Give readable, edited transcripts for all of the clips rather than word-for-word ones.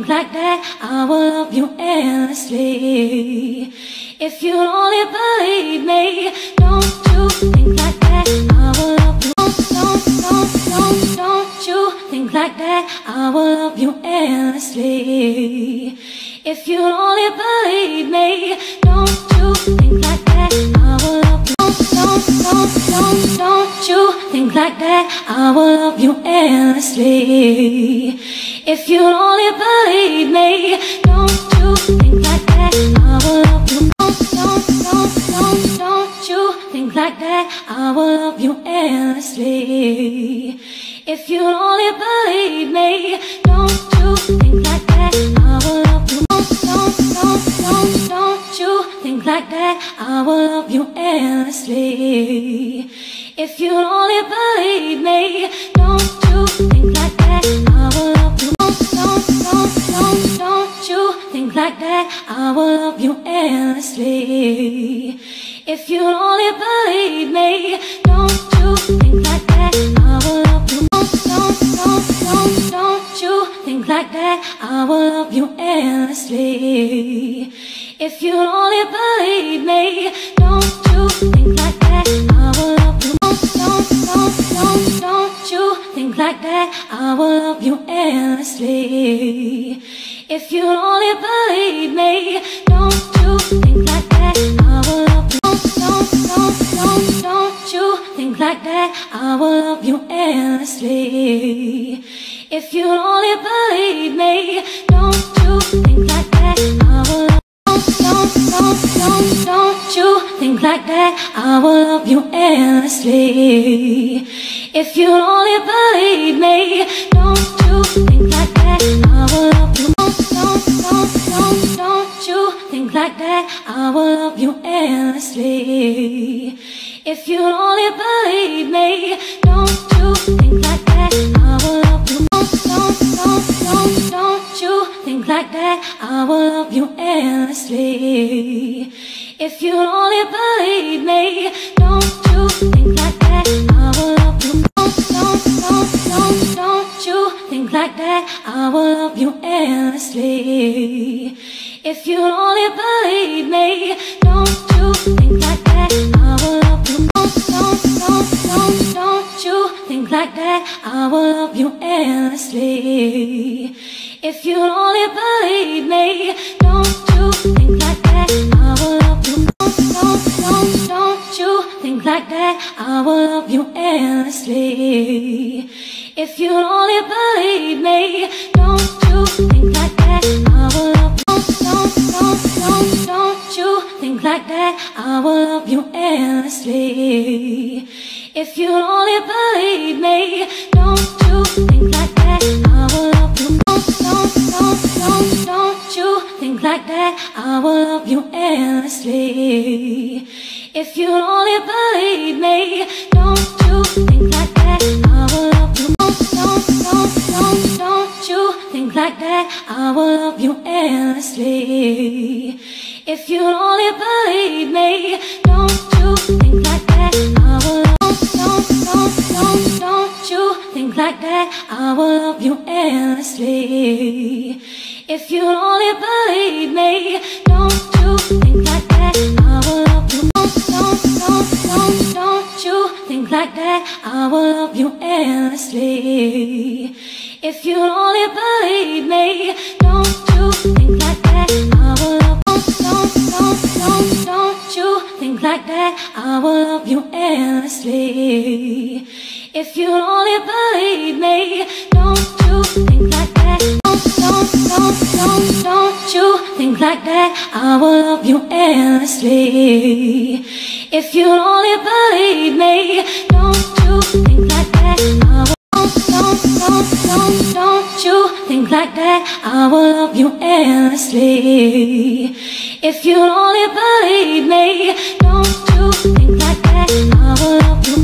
like that, I will love you endlessly. If you only believe me, don't you think like that, I will love you. Don't you think like that, I will love you endlessly. If you only believe me, don't you think like that, I will love you. Don't you think like that, I will love you endlessly. If you only believe me, don't you think like that, I will love you. Don't you think like that, I will love you endlessly. If you only believe me, don't you think like that, I will love you. Don't you think like that, I will love you endlessly. If you only believe me, don't you think like that, I will love you. Don't you think like that, I will love you endlessly. If you only believe me, don't you think like that, I will love you. Don't you think like that, I will love you endlessly. If you only believe me, don't you think like that, I will love you. Don't you think like that, I will love you endlessly. If you only believe me, don't you think like that, I will love you. Don't you think like that, I will love you endlessly. If you only believe me, don't you think like that, I will love you. Don't you think like that, I will love you endlessly. If you only believe me, don't you think like that, I will love you. Don't you think like that, I will love you endlessly. If you only believe me, don't you think like that, I will love you. Don't you think like that, I will love you endlessly. If you only believe me, don't you think like that, I will love you. Don't you think like that, I will love you endlessly. If you only believe me, don't you think like that, I will love you. Don't you think like that, I will love you endlessly. If you only believe me, don't you think like that, I will love you. Don't you think like that, I will love you endlessly. If you only believe me, don't you think like that, I will love you. Don't you think like that, I will love you endlessly. If you only believe me, don't you think like that, I will love you. Don't you think like that, I will love you endlessly. If you only believe me, don't you think like that, I will love you. Don't you think like that, I will love you endlessly. If you only believe me, don't you think like that, I will love you. Don't you think like that, I will love you endlessly. If you only believe me, don't you think like that, I will love you. Don't you think like that, I will love you endlessly. If you only believe me, don't you think like that, I will love you. Don't you think like that, I will love you endlessly. If you only believe me, don't you think like that. Don't you think like that, I will love you endlessly. If you only believe me, don't you think like that, I will. Don't you think like that, I will love you endlessly. If you only believe me, don't you think like that, I will love you.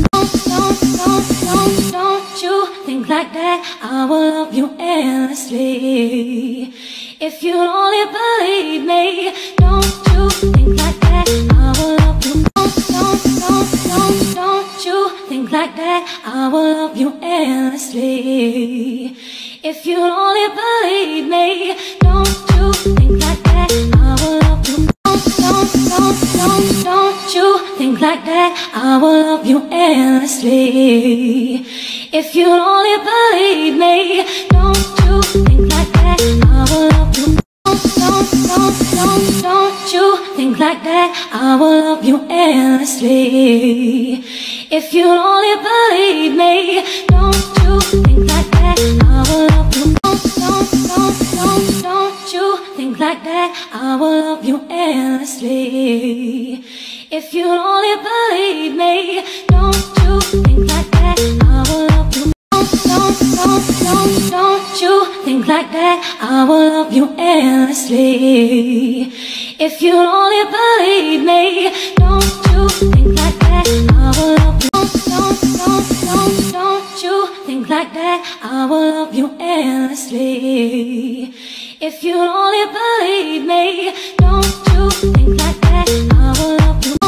Don't you think like that, I will love you endlessly. If you only believe me, don't you think like that, I will love you. Don't you think like that, I will love you endlessly. If you only believe me, don't you think like that I will love you. Don't you think like that I will love you endlessly. If you only believe me, don't you think like that I will love you. Don't you think like that I will love you endlessly. If you only believe me, don't you think like that I will love you. Don't you think like that I will love you endlessly. If you only believe me, don't you think like that I will love you. Don't you think like that I will love you endlessly. If you only believe me, don't you think like that I will love you. Don't you think like that I will love you endlessly. If you only believe me, don't you think like that I will love you.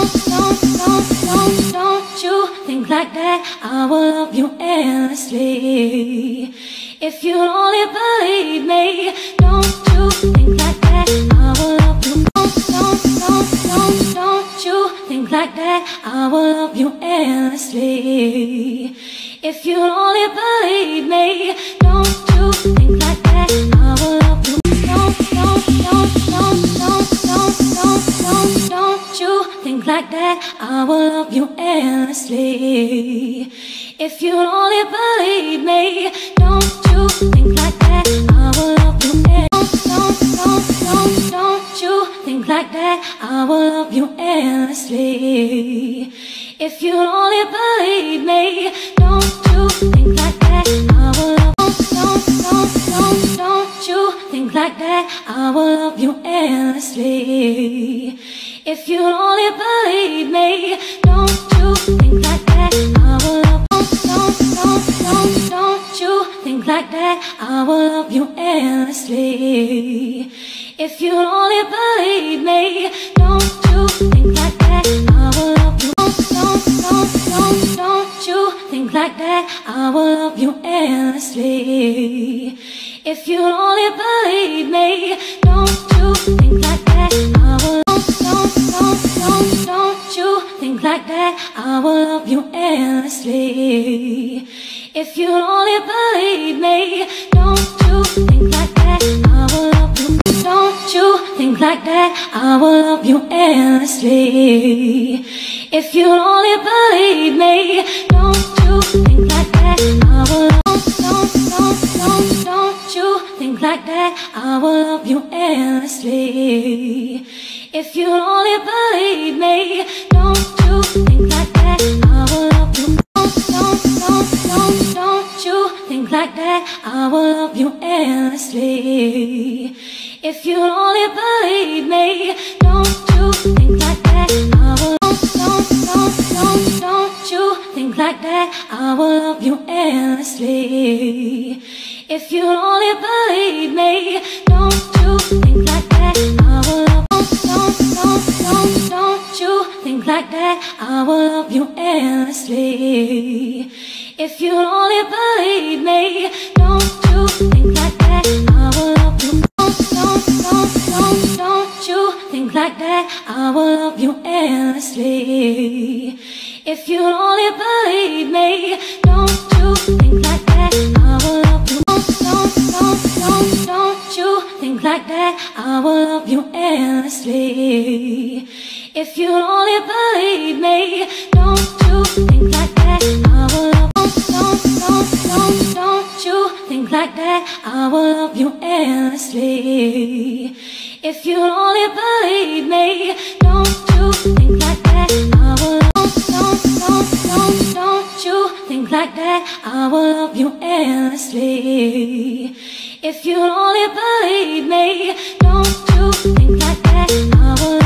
Don't you think like that I will love you endlessly. If you only believe me, don't you think like that I will love you. Don't you think like that I will love you endlessly. If you only believe me, don't you think like that I will love you. Don't you think like that I will love you endlessly. If you only believe me, don't you think like that I will love you. Don't you think like that I will love you endlessly. If you only believe me, don't you think like that I will love you. Don't you think like that I will love you endlessly. If you only believe me, don't you think like that I will love you. Don't you think like that I will love you endlessly. If you only believe me, don't you think like that I will love you. Don't you think like that I will love you endlessly. If you only believe me, don't you think like that I will. Don't you think like that I will love you endlessly. If you only believe me, don't you think like that I will love you. Don't you think like that I will love you endlessly. If you only believe me, don't you think like that I will. Don't you think like that I will love you endlessly. If you only believe me, don't you think like that I will love you. Don't you think like that I will love you endlessly. If you only believe me, don't you think like that I will. Don't you think like that I will love you endlessly. If you only believe me, don't you think like that I will love you. Don't you think like that I will love you endlessly. If you only believe me, don't you think like that I will love you. Don't you think like that I will love you endlessly. If you only believe me, don't you think like that I will love you. Don't you think like that I will love you endlessly. If you only believe me, don't you think like that I will love you. Don't you think like that I will love you endlessly. If you only believe me, don't you think like that I will. Don't you think like that I will love you endlessly. If you only believe me, don't you think like that I will.